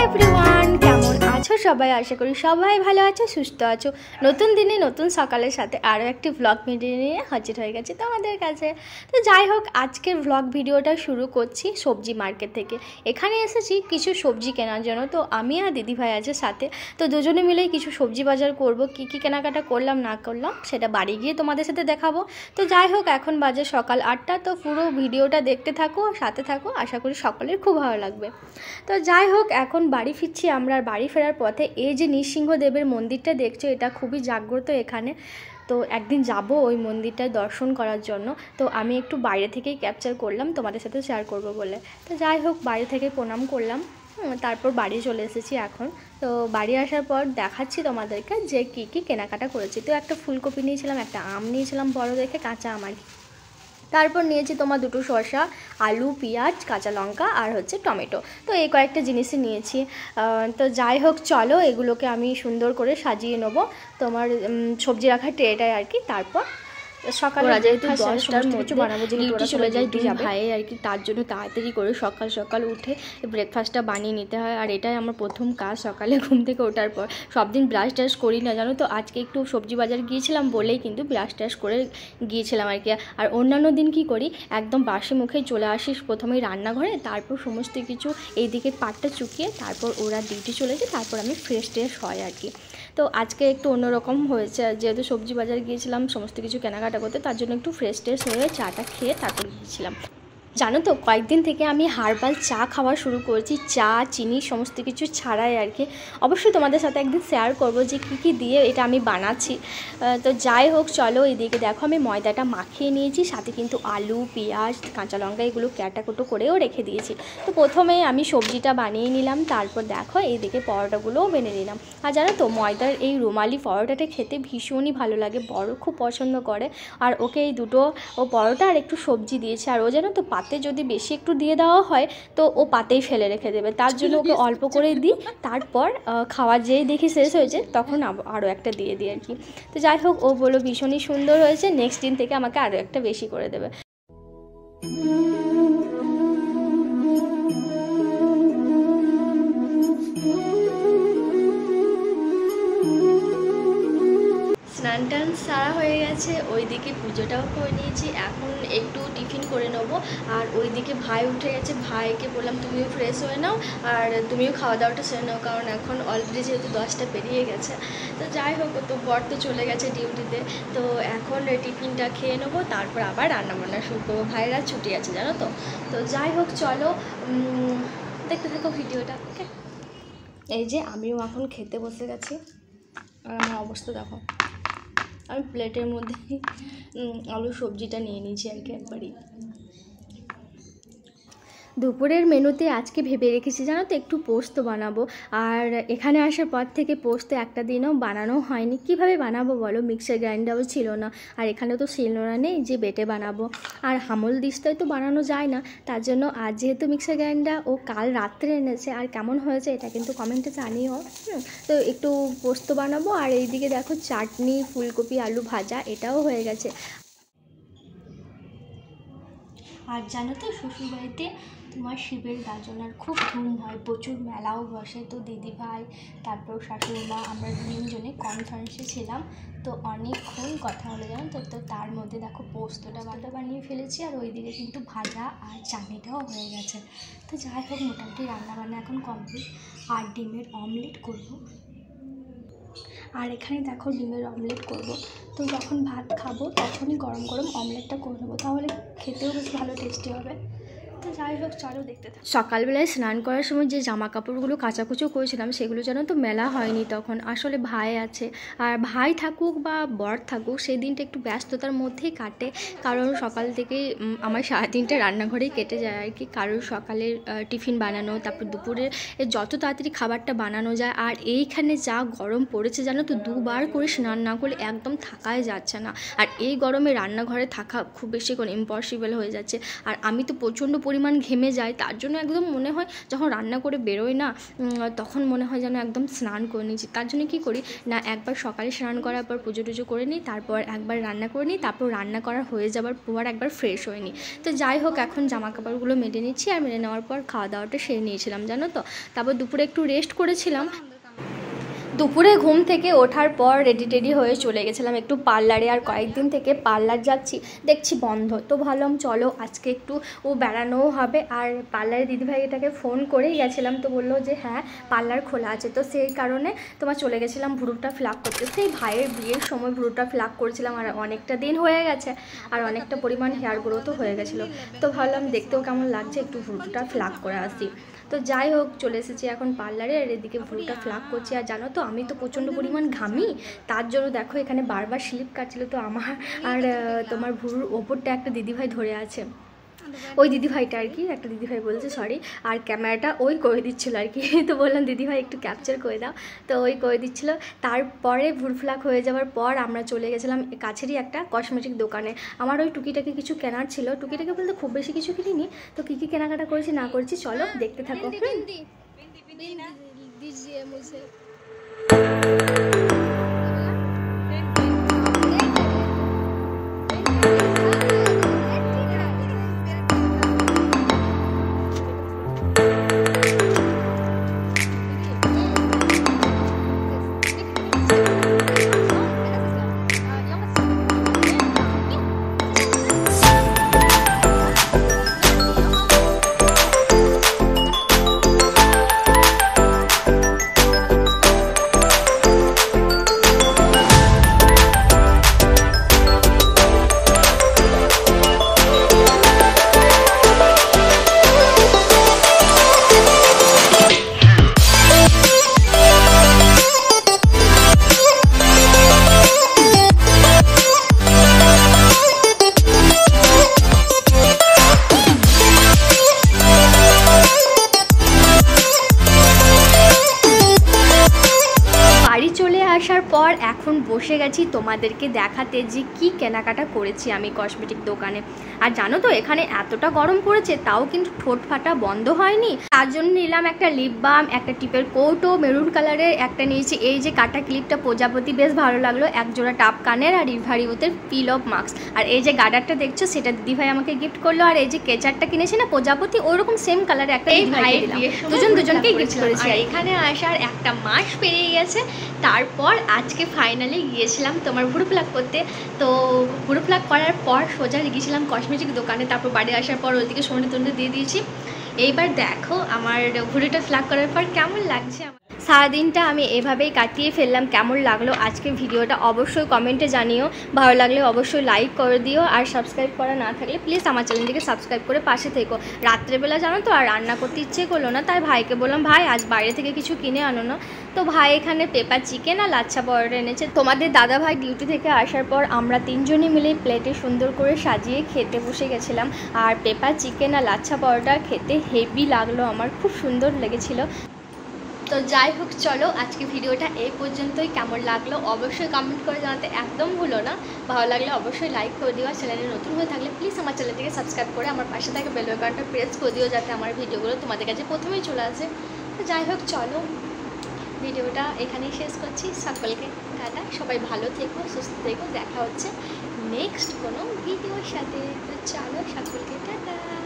Everyone, কেমন আছো সবাই? আশা করি সবাই ভালো আছো, সুস্থ আছো। নতুন দিনে নতুন সকালের সাথে আরও একটি ব্লগ ভিডিও নিয়ে হাজির হয়ে গেছে তোমাদের কাছে। তো যাই হোক, আজকের ব্লগ ভিডিওটা শুরু করছি সবজি মার্কেট থেকে। এখানে এসেছি কিছু সবজি কেনার জন্য। তো আমি আর দিদিভাই আছে সাথে, তো দুজনে মিলেই কিছু সবজি বাজার করব। কী কী কেনাকাটা করলাম না করলাম সেটা বাড়ি গিয়ে তোমাদের সাথে দেখাবো। তো যাই হোক, এখন বাজে সকাল 8টা। তো পুরো ভিডিওটা দেখতে থাকো, সাথে থাকো, আশা করি সকলের খুব ভালো লাগবে। তো যাই হোক, এখন বাড়ি ফিরছি আমরা। আর বাড়ি ফেরার পথে এই যে নৃসিংহদেবের মন্দিরটা দেখছো, এটা খুবই জাগ্রত এখানে। তো একদিন যাব ওই মন্দিরটায় দর্শন করার জন্য। তো আমি একটু বাইরে থেকেই ক্যাপচার করলাম, তোমাদের সাথে শেয়ার করব বলে। তো যাই হোক, বাইরে থেকে প্রণাম করলাম, তারপর বাড়ি চলে এসেছি এখন। তো বাড়ি আসার পর দেখাচ্ছি তোমাদেরকে যে কী কী কেনাকাটা করেছি। তো একটা ফুলকপি নিয়েছিলাম, একটা আম নিয়েছিলাম বড় দেখে, কাঁচা আম আর কি। তারপর নিয়েছি তোমার দুটো শসা, আলু, পেঁয়াজ, কাঁচা লঙ্কা আর হচ্ছে টমেটো। তো এই কয়েকটা জিনিসই নিয়েছি। তো যাই হোক, চলো এগুলোকে আমি সুন্দর করে সাজিয়ে নেবো তোমার সবজি রাখার ট্রেটায় আর কি। তারপর সকালে যেহেতু 10টার মধ্যে বানাবো, যেহেতু ওরা চলে যায় দুই ভাই আর কি, তার জন্য তাড়াতাড়ি করে সকাল সকাল উঠে ব্রেকফাস্টটা বানিয়ে নিতে হয়। আর এটাই আমার প্রথম কাজ সকালে ঘুম থেকে ওঠার পর। সব দিন ব্রাশ ট্রাশ করি না জানো তো, আজকে একটু সবজি বাজার গিয়েছিলাম বলেই কিন্তু ব্রাশ ট্রাশ করে গিয়েছিলাম আর কি। আর অন্যান্য দিন কি করি, একদম বাসি মুখেই চলে আসিস প্রথমেই রান্নাঘরে, তারপর সমস্ত কিছু এইদিকে পাটটা চুকিয়ে তারপর ওরা ডিউটি চলে যায়, তারপর আমি ফ্রেশ ট্রেশ হয় আর কি। তো আজকে একটু অন্যরকম হয়েছে, যেহেতু সবজি বাজার গিয়েছিলাম সমস্ত কিছু কেনাকাটা করতে, তার জন্য একটু ফ্রেশ ট্রেশ হয়ে চাটা খেয়ে তারপর গিয়েছিলাম। জানো তো, কয়েকদিন থেকে আমি হার্বাল চা খাওয়া শুরু করেছি, চা চিনি সমস্ত কিছু ছাড়াই আর কি। অবশ্যই তোমাদের সাথে একদিন শেয়ার করব যে কী কী দিয়ে এটা আমি বানাচ্ছি। তো যাই হোক, চলো এদিকে দেখো আমি ময়দাটা মাখিয়ে নিয়েছি, সাথে কিন্তু আলু, পেঁয়াজ, কাঁচা লঙ্কা এগুলো ক্যাটাকুটো করেও রেখে দিয়েছি। তো প্রথমে আমি সবজিটা বানিয়ে নিলাম, তারপর দেখো এইদিকে পরোটাগুলোও বেনে নিলাম। আর জানো তো, ময়দার এই রুমালি পরোটাটা খেতে ভীষণই ভালো লাগে, বড় খুব পছন্দ করে। আর ওকে এই দুটো পরোটা আর একটু সবজি দিয়েছে। আর ও জানো তো, পাতে যদি বেশি একটু দিয়ে দেওয়া হয় তো ও পাতেই ফেলে রেখে দেবে, তার জন্য ওকে অল্প করে দিই। তারপর খাওয়া যেই দেখি শেষ হয়েছে তখন আরও একটা দিয়ে দিই আর কি। তো যাই হোক, ও বললো ভীষণই সুন্দর হয়েছে, নেক্সট দিন থেকে আমাকে আরও একটা বেশি করে দেবে। স্নান টান সারা হয়ে গেছে, ওইদিকে পুজোটাও করে নিয়েছি। এখন একটু টিফিন করে নেবো। আর ওইদিকে ভাই উঠে গেছে, ভাইকে বললাম তুমিও ফ্রেশ হয়ে নাও আর তুমিও খাওয়া দাওয়াটা সেরে নাও, কারণ এখন অলরেডি যেহেতু 10টা পেরিয়ে গেছে। তো যাই হোক, তো বর তো চলে গেছে ডিউটিতে। তো এখন টিফিনটা খেয়ে নেবো, তারপর আবার রান্নাবান্না শুরু করবো। ভাইয়েরা ছুটি আছে জানো তো। তো যাই হোক, চলো দেখতে থাকো ভিডিওটা। ওকে, এই যে আমিও এখন খেতে বসে গেছি। আর আমার অবস্থা দেখো, আমি প্লেটের মধ্যে আলু সবজিটা নিয়ে নিয়েছি আর কি একবারই। দুপুরের মেনুতে আজকে ভেবে রেখেছি জানো তো, একটু পোস্ত বানাবো। আর এখানে আসার পর থেকে পোস্ত একটা দিনও বানানো হয়নি। কিভাবে বানাবো বলো, মিক্সার গ্রাইন্ডারও ছিল না, আর এখানে তো শিলনোড়া নেই যে বেটে বানাবো। আর হামল দিস্তায় তো বানানো যায় না, তার জন্য আজ যেহেতু মিক্সার গ্রাইন্ডার ও কাল রাত্রে এনেছে, আর কেমন হয়েছে এটা কিন্তু কমেন্টে জানিও। তো একটু পোস্ত বানাবো। আর এইদিকে দেখো চাটনি, ফুলকপি, আলু ভাজা এটাও হয়ে গেছে। আর জানো তো, শ্বশুরবাড়িতে তোমার শিবের গাজনার খুব ধুম হয়, প্রচুর মেলাও বসে। তো দিদিভাই, তারপর শাশুড়ি মা, আমরা তিনজনে কনফারেন্সে ছিলাম। তো অনেকক্ষণ কথা হলো জানো তো। তো তার মধ্যে দেখো পোস্তটা বানিয়ে ফেলেছি, আর ওইদিকে কিন্তু ভাজা আর চাটনিটাও হয়ে গেছে। তো যাই হোক, মোটামুটি রান্নাবান্না এখন কমপ্লিট। আর ডিমের অমলেট করবো। আর এখানে দেখো ডিমের অমলেট করব। তো যখন ভাত খাবো তখনই গরম গরম অমলেটটা করে নেবো, তাহলে খেতেও বেশ ভালো টেস্টি হবে। তো যাই হোক, চলো দেখতে থাকো। সকালবেলায় স্নান করার সময় যে জামা কাপড়গুলো কাচাকুচো করেছিলাম সেগুলো যেন তো মেলা হয়নি তখন। আসলে ভাই আছে, আর ভাই থাকুক বা বর থাকুক, সেই দিনটা একটু ব্যস্ততার মধ্যেই কাটে। কারণ সকাল থেকে আমার সারাদিনটা রান্নাঘরেই কেটে যায় আর কি। কারোর সকালের টিফিন বানানো, তারপর দুপুরের যত তাড়াতাড়ি খাবারটা বানানো যায়। আর এইখানে যা গরম পড়েছে জানো তো, দুবার করে স্নান না করলে একদম থাকাই যাচ্ছে না। আর এই গরমে রান্নাঘরে থাকা খুব বেশি করে ইম্পসিবল হয়ে যাচ্ছে। আর আমি তো প্রচণ্ড পরিমাণ ঘেমে যায়, তার জন্য একদম মনে হয় যখন রান্না করে বেরোয় না, তখন মনে হয় যেন একদম স্নান করে নিয়েছি। তার জন্য কী করি না, একবার সকালে স্নান করার পর পুজো টুজো করে নিই, তারপর একবার রান্না করে নিই, তারপর রান্না করা হয়ে যাবার পর একবার ফ্রেশ হয়ে নিই। তো যাই হোক, এখন জামা কাপড়গুলো মেলে নিচ্ছি, আর মেলে নেওয়ার পর খাওয়া দাওয়াটা সেরে নিয়েছিলাম জানো তো। তারপর দুপুরে একটু রেস্ট করেছিলাম। দুপুরে ঘুম থেকে ওঠার পর রেডি হয়ে চলে গেছিলাম একটু পার্লারে। আর কয়েকদিন থেকে পার্লার যাচ্ছি, দেখছি বন্ধ, তো ভাবলাম চলো আজকে একটু বেড়ানোও হবে। আর পার্লারে দিদিভাইটাকে ফোন করেই গেছিলাম, তো বললো যে হ্যাঁ পার্লার খোলা আছে, তো সেই কারণে তোমার চলে গেছিলাম ভ্রুটা ফ্লাক করতে। সেই ভাইয়ের বিয়ের সময় ভ্রুটা ফ্লাক করেছিলাম, আর অনেকটা দিন হয়ে গেছে, আর অনেকটা পরিমাণ হেয়ার গ্রোথও হয়ে গেছিলো। তো ভাবলাম দেখতেও কেমন লাগছে, একটু ভ্রুটা ফ্লাক করে আসি। তো যাই হোক, চলে এসেছি এখন পার্লারে, আর এদিকে ভ্রুটা ফ্লাক করছি। আর জানো তো আমি তো প্রচণ্ড পরিমাণ ঘামি, তার জন্য দেখো এখানে বারবার স্লিপ কাটছিল, তো আমার আর তোমার ভ্রুর ওপরটা একটা দিদিভাই ধরে আছে, ওই দিদিভাইটা আর কি, একটা দিদিভাই বলছে সরি, আর ক্যামেরাটা ওই করে দিচ্ছিলো আর কি। তো বললাম দিদিভাই একটু ক্যাপচার করে দাও, তো ওই করে দিচ্ছিলো। তারপরে ভ্রু ফ্লাক হয়ে যাওয়ার পর আমরা চলে গেছিলাম কাছেরই একটা কসমেটিক দোকানে। আমার ওই টুকিটাকি কিছু কেনার ছিল, টুকিটাকি বলতে খুব বেশি কিছু কিনিনি, তো কী কী কেনাকাটা করেছি না করেছি চলো দেখতে থাকো। আসার পর এখন বসে গেছি তোমাদেরকে দেখাতে যে কি কেনাকাটা করেছি আমি কসমেটিক দোকানে। আর জানো তো এখানে এতটা গরম পড়েছে, তাও কিন্তু ঠোঁট ফাটা বন্ধ হয়নি। তার জন্য নিলাম একটা লিপ বাম, একটা টিপের কৌটো মেরুন কালারের, একটা নিয়েছি এই যে কাটা ক্লিপটা প্রজাপতি, বেশ ভালো লাগলো, এক জোড়া টাপ কানের, আর রিভারিওতের পিল অফ মাস্ক। আর এই যে গার্ডারটা দেখছো সেটা দিদিভাই আমাকে গিফট করলো। আর এই যে কেচারটা কিনেছি না প্রজাপতি, ওইরকম সেম কালারে একটা দুজনকে গিফট করেছি। আর এখানে আসার একটা মাস পেরিয়ে গেছে, তারপর আজকে ফাইনালি গিয়েছিলাম তোমার ভ্রু প্লাক করতে। তো ভ্রু প্লাক করার পর সোজা গিয়েছিলাম কসমেটিক দোকানে, তারপর বাড়ি আসার পর ওইদিকে সোনে তুন্ডে দিয়ে দিয়েছি। এইবার দেখো আমার ভ্রুটা প্লাক করার পর কেমন লাগছে। সারাদিনটা আমি এভাবেই কাটিয়ে ফেললাম। কেমন লাগলো আজকে ভিডিওটা অবশ্যই কমেন্টে জানিও, ভালো লাগলে অবশ্যই লাইক করে দিও, আর সাবস্ক্রাইব করা না থাকলে প্লিজ আমার চ্যানেলটিকে সাবস্ক্রাইব করে পাশে থেকো। রাত্রেবেলা জানো তো আর রান্না করতে ইচ্ছে করলো না, তাই ভাইকে বললাম ভাই আজ বাইরে থেকে কিছু কিনে আনো না। তো ভাই এখানে পেপার চিকেন আর লাচ্ছা পরোটা এনেছে। তোমাদের দাদা ভাই ডিউটি থেকে আসার পর আমরা তিনজনে মিলে প্লেটে সুন্দর করে সাজিয়ে খেতে বসে গেছিলাম। আর পেপার চিকেন আর লাচ্ছা পরোটা খেতে হেভি লাগলো, আমার খুব সুন্দর লেগেছিলো। তো যাই হোক চলো আজকে ভিডিওটা এই পর্যন্তই। কেমন লাগলো অবশ্যই কমেন্ট করে জানাতে একদম ভুলো না। ভালো লাগলে অবশ্যই লাইক করে দিও, আর চ্যানেলে নতুন হয়ে থাকলে প্লিজ আমার চ্যানেলটিকে সাবস্ক্রাইব করে আমার পাশে থাকা বেল আইকনটা প্রেস করে দিও, যাতে আমার ভিডিওগুলো তোমাদের কাছে প্রথমেই চলে আসে। তো যাই হোক চলো ভিডিওটা এখানেই শেষ করছি। সকলকে টাটা, সবাই ভালো থেকো, সুস্থ থেকো, দেখা হচ্ছে নেক্সট কোনো ভিডিওর সাথে। তো চলো সকলকে টাটা।